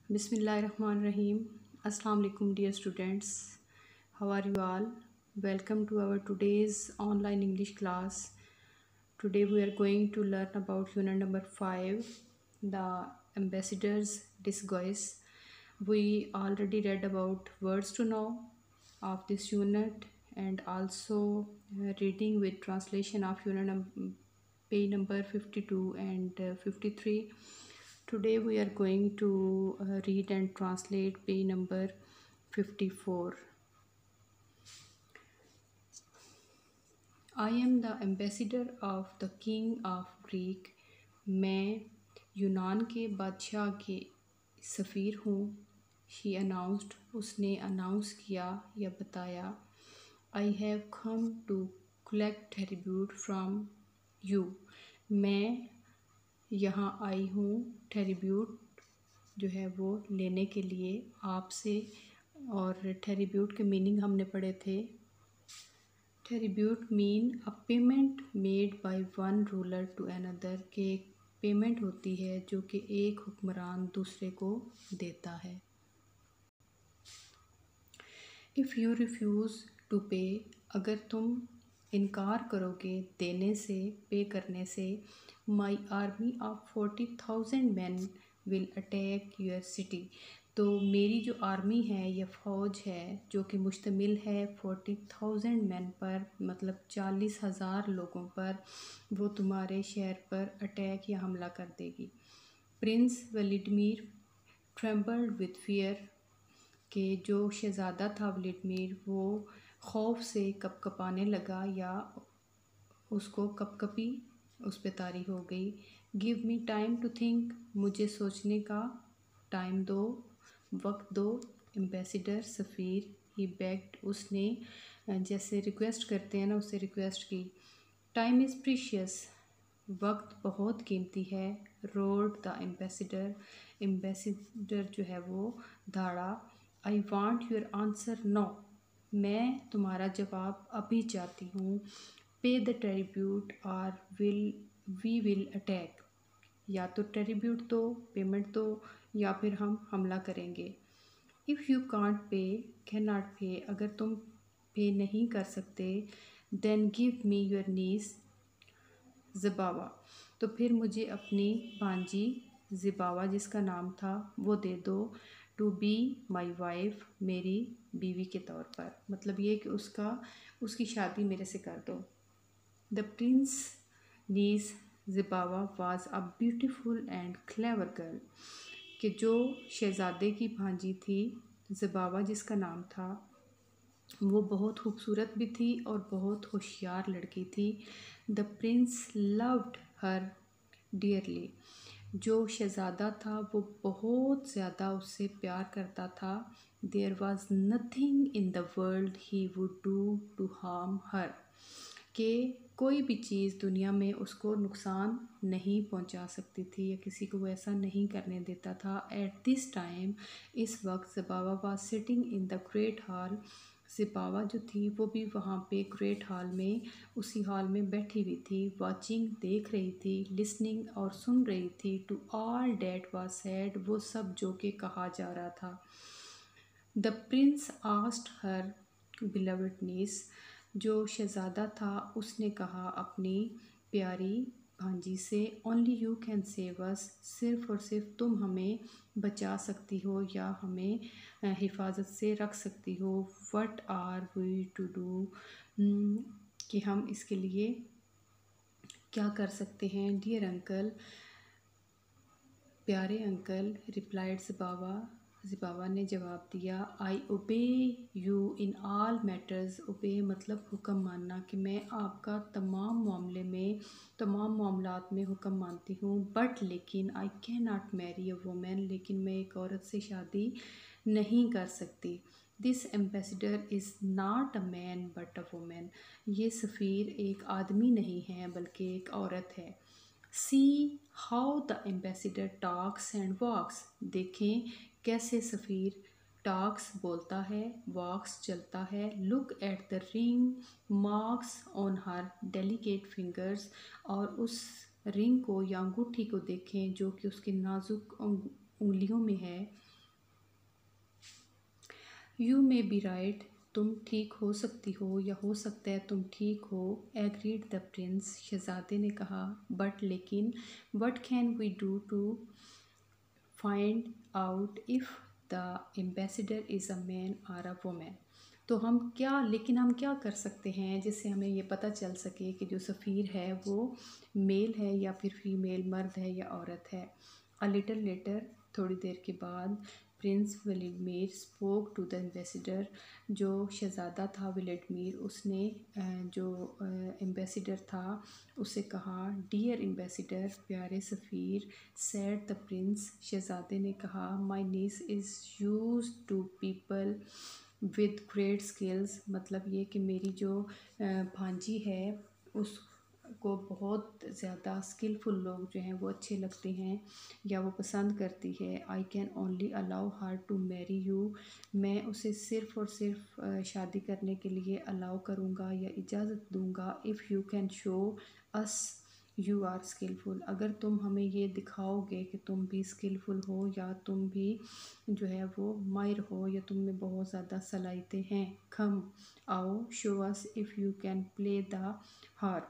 Bismillahirrahmanirrahim. Assalamu alaikum, dear students. How are you all? Welcome to our today's online English class. Today we are going to learn about unit number 5, the ambassador's disguise. We already read about words to know of this unit and also reading with translation of page number 52 and 53. Today we are going to read and translate page number 54. I am the ambassador of the king of Greek. मैं यूनान के बादशाह के सफ़ीर हूँ. She announced. उसने announce किया या बताया. I have come to collect tribute from you. मैं यहाँ आई हूँ ट्रिब्यूट जो है वो लेने के लिए आपसे. और ट्रिब्यूट के मीनिंग हमने पढ़े थे. Tribute mean a payment made by one ruler to another, के एक पेमेंट होती है जो कि एक हुक्मरान दूसरे को देता है. इफ़ यू रिफ्यूज़ टू पे, अगर तुम इनकार करोगे देने से, पे करने से, my army of 40,000 man will attack your city, तो मेरी जो आर्मी है या फ़ौज है जो कि मुश्तमिल है 40,000 मैन पर, मतलब 40,000 लोगों पर, वो तुम्हारे शहर पर अटैक या हमला कर देगी. Prince Vladimir trembled with fear, कि जो शहज़ादा था व्लादिमीर वो खौफ से कपकपाने लगा या उसको कपकपी उस पे तारी हो गई. Give me time to think, मुझे सोचने का टाइम दो, वक्त दो. एम्बेसडर सफ़ीर, ही बेग्ड, उसने जैसे रिक्वेस्ट करते हैं ना, उससे रिक्वेस्ट की. टाइम इज़ प्रीशियस, वक्त बहुत कीमती है. रोड द एम्बेसडर, एम्बेसडर जो है वो दहाड़ा. I want your answer now, मैं तुम्हारा जवाब अभी चाहती हूँ. Pay the tribute or we will attack, या तो ट्रिब्यूट दो, पेमेंट दो, या फिर हम हमला करेंगे. If you can't pay, can not pay, अगर तुम पे नहीं कर सकते, then give me your niece Zabava, तो फिर मुझे अपनी भांजी ज़बावा जिसका नाम था वो दे दो. टू बी माई वाइफ, मेरी बीवी के तौर पर, मतलब ये कि उसकी शादी मेरे से कर दो. The prince niece Zabava was a beautiful and clever girl, कि जो शहज़ादे की भांजी थी ज़बावा जिसका नाम था वो बहुत खूबसूरत भी थी और बहुत होशियार लड़की थी. The prince loved her dearly, जो शहज़ादा था वो बहुत ज़्यादा उससे प्यार करता था. There was nothing in the world he would do to harm her, कि कोई भी चीज़ दुनिया में उसको नुकसान नहीं पहुंचा सकती थी या किसी को वो ऐसा नहीं करने देता था. एट दिस टाइम, इस वक्त Zabava was sitting in the great hall, Zabava जो थी वो भी वहाँ पे ग्रेट हॉल में, उसी हॉल में बैठी हुई थी. वाचिंग, देख रही थी. लिसनिंग, और सुन रही थी. To all that was said, वो सब जो कि कहा जा रहा था. The prince asked her beloved niece, जो शहज़ादा था उसने कहा अपनी प्यारी भांजी से, only you can save us, सिर्फ़ और सिर्फ तुम हमें बचा सकती हो या हमें हिफाजत से रख सकती हो. What are we to do, कि हम इसके लिए क्या कर सकते हैं. डियर अंकल, प्यारे अंकल. रिप्लाइड ज़बावा, ज़बावा ने जवाब दिया. आई ओबे यू इन ऑल मैटर्स, ओबे मतलब हुक्म मानना, कि मैं आपका तमाम मामले में, तमाम मामलात में हुक्म मानती हूँ. बट लेकिन, I can not marry a woman, लेकिन मैं एक औरत से शादी नहीं कर सकती. This ambassador is not a man but a woman, ये सफ़ीर एक आदमी नहीं है बल्कि एक औरत है. See how the ambassador talks and walks, देखें कैसे सफ़ीर टॉक्स बोलता है, वॉक्स चलता है. Look at the ring marks on her delicate fingers, और उस रिंग को या अंगूठी को देखें जो कि उसके नाजुक उंगलियों में है. यू मे बी राइट, तुम ठीक हो सकती हो या हो सकता है तुम ठीक हो। एग्रीड द प्रिंस, शहजादे ने कहा। बट लेकिन, what can we do to find out if the ambassador is a man or a women. तो हम क्या कर सकते हैं जिससे हमें ये पता चल सके कि जो सफ़ीर है वो मेल है या फिर फीमेल, मर्द है या औरत है। अ लिटल लेटर, थोड़ी देर के बाद, prince Vladimir spoke to the ambassador, जो शहज़ादा था व्लादिमीर, उसने जो एम्बेसडर था उसे कहा, डियर एम्बेसडर, प्यारे सफ़ीर। सैड द प्रिंस, शहज़ादे ने कहा, my niece is used to people with great skills, मतलब ये कि मेरी जो भांजी है उसको बहुत ज़्यादा स्किलफुल लोग जो हैं वो अच्छे लगते हैं या वो पसंद करती है। I can only allow her to marry you, मैं उसे सिर्फ़ और सिर्फ शादी करने के लिए अलाउ करूँगा या इजाज़त दूँगा। If you can show us you are skillful, अगर तुम हमें ये दिखाओगे कि तुम भी स्किलफुल हो या तुम भी जो है वो माहिर हो या तुम में बहुत ज़्यादा सलाहियतें हैं। कम, आओ, show us if you can play the harp,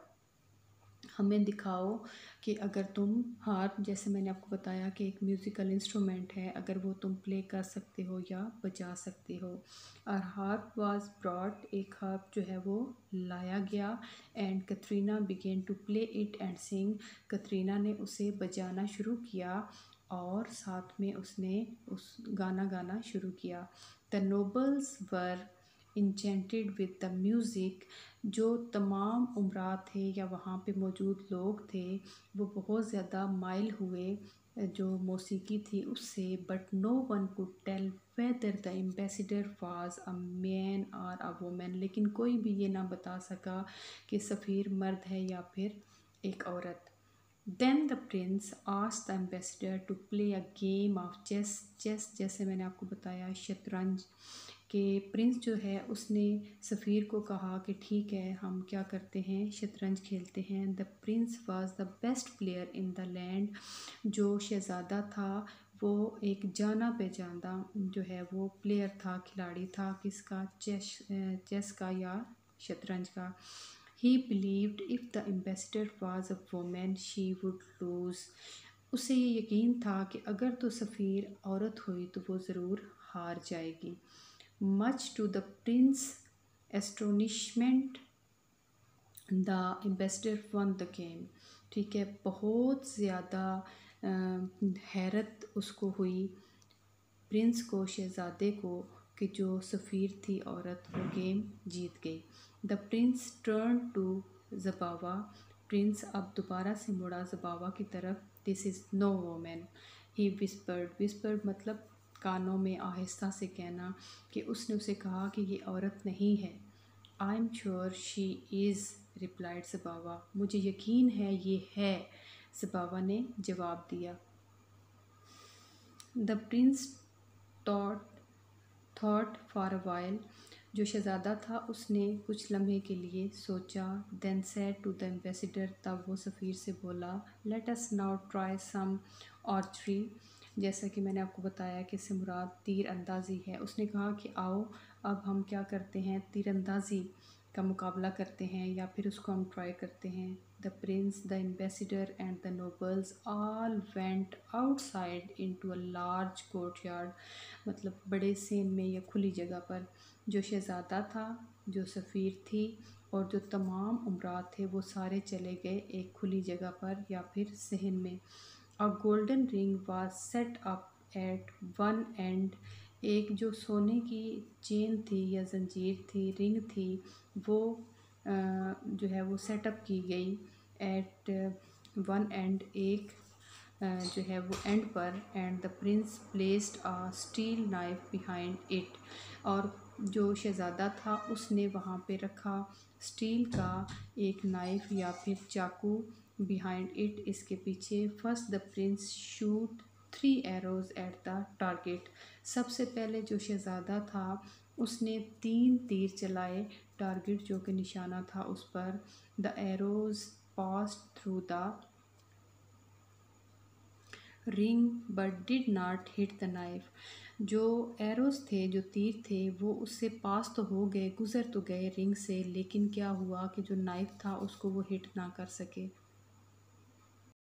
हमें दिखाओ कि अगर तुम हार्प, जैसे मैंने आपको बताया कि एक म्यूज़िकल इंस्ट्रूमेंट है, अगर वो तुम प्ले कर सकते हो या बजा सकते हो। और हार्प वाज ब्रॉट, एक हार्प जो है वो लाया गया। And Katrina began to play it and sing, Katrina ने उसे बजाना शुरू किया और साथ में उसने उस गाना गाना शुरू किया। The nobles were enchanted with the music, जो तमाम उमरा थे या वहाँ पे मौजूद लोग थे वो बहुत ज़्यादा माइल हुए जो मौसीकी थी उससे। But no one could tell whether the ambassador was a man or a woman, लेकिन कोई भी ये ना बता सका कि सफ़ीर मर्द है या फिर एक औरत। Then the prince asked the ambassador to play a game of chess, chess जैसे मैंने आपको बताया शतरंज, कि प्रिंस जो है उसने सफ़ीर को कहा कि ठीक है हम क्या करते हैं, शतरंज खेलते हैं। The prince was the best player in the land, जो शहज़ादा था वो एक जाना पहचाना जो है वो प्लेयर था, खिलाड़ी था, किसका, चेस का या शतरंज का। He believed if the ambassador was a woman she would lose, उसे ये यकीन था कि अगर तो सफ़ीर औरत हुई तो वो ज़रूर हार जाएगी। Much to the prince astonishment the ambassador won the game, ठीक है, बहुत ज़्यादा हैरत उसको हुई, प्रिंस को, शहज़ादे को, कि जो सफ़ीर थी औरत वो गेम जीत गई। The prince turn to Zabava, prince अब दोबारा से मुड़ा ज़बावा की तरफ। This is no woman, he whispered, whispered मतलब कानों में आहिस्ता से कहना, कि उसने उसे कहा कि ये औरत नहीं है। I am sure she is, replied Zabava, मुझे यकीन है ये है, ज़बावा ने जवाब दिया। The prince thought for a while, जो शहज़ादा था उसने कुछ लम्हे के लिए सोचा। Then said to the ambassador, तब वो सफ़ीर से बोला, let us now try some archery, जैसा कि मैंने आपको बताया कि इससे मुराद तीर अंदाज़ी है। उसने कहा कि आओ अब हम क्या करते हैं, तीर अंदाज़ी का मुकाबला करते हैं या फिर उसको हम ट्राई करते हैं। The prince, the ambassador and the nobles all went outside into a large courtyard, मतलब बड़े सेन में या खुली जगह पर। जो शहज़ादा था, जो सफ़ीर थी और जो तमाम उमरा थे वो सारे चले गए एक खुली जगह पर या फिर सहन में। A golden ring was set up at one end, एक जो सोने की चेन थी या जंजीर थी, रिंग थी, वो जो है वो सेटअप की गई एट वन एंड, एक जो है वो एंड पर। And the prince placed a steel knife behind it, और जो शहज़ादा था उसने वहाँ पे रखा स्टील का एक नाइफ या फिर चाकू, बिहाइंड इट, इसके पीछे। First the prince shoot 3 arrows at the target, सबसे पहले जो शहज़ादा था उसने 3 तीर चलाए टारगेट जो कि निशाना था उस पर। The arrows passed through the ring but did not hit the knife. जो एरोस थे, जो तीर थे, वो उससे पास तो हो गए, गुजर तो गए रिंग से, लेकिन क्या हुआ कि जो नाइफ था उसको वो हिट ना कर सके।